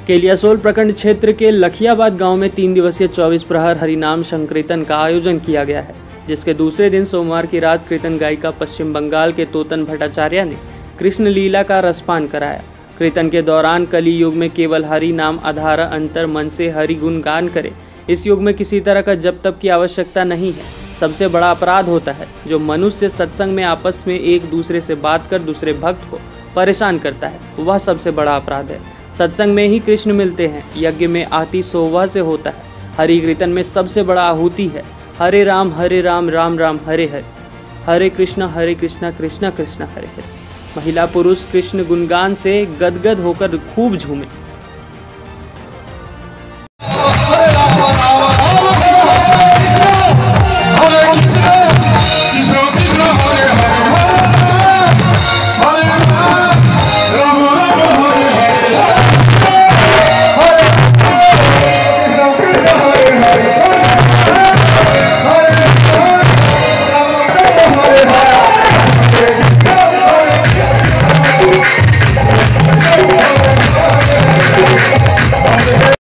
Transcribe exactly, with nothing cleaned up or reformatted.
केलियासोल प्रखंड क्षेत्र के लखियाबाद गांव में तीन दिवसीय चौबीस प्रहर हरिनाम संकीर्तन का आयोजन किया गया है, जिसके दूसरे दिन सोमवार की रात कीर्तन गायिका पश्चिम बंगाल के तोतन भट्टाचार्य ने कृष्ण लीला का रसपान कराया। कीर्तन के दौरान कली युग में केवल हरि नाम आधार अंतर मन से हरि गुण गान करे। इस युग में किसी तरह का जप तप की आवश्यकता नहीं है। सबसे बड़ा अपराध होता है जो मनुष्य सत्संग में आपस में एक दूसरे से बात कर दूसरे भक्त को परेशान करता है, वह सबसे बड़ा अपराध है। सत्संग में ही कृष्ण मिलते हैं। यज्ञ में आती सोवह से होता है। हरि कीर्तन में सबसे बड़ा आहुति है। हरे राम हरे राम राम राम हरे हरे, हरे कृष्ण हरे कृष्ण कृष्ण कृष्ण हरे हरे। महिला पुरुष कृष्ण गुणगान से गदगद होकर खूब झूमे।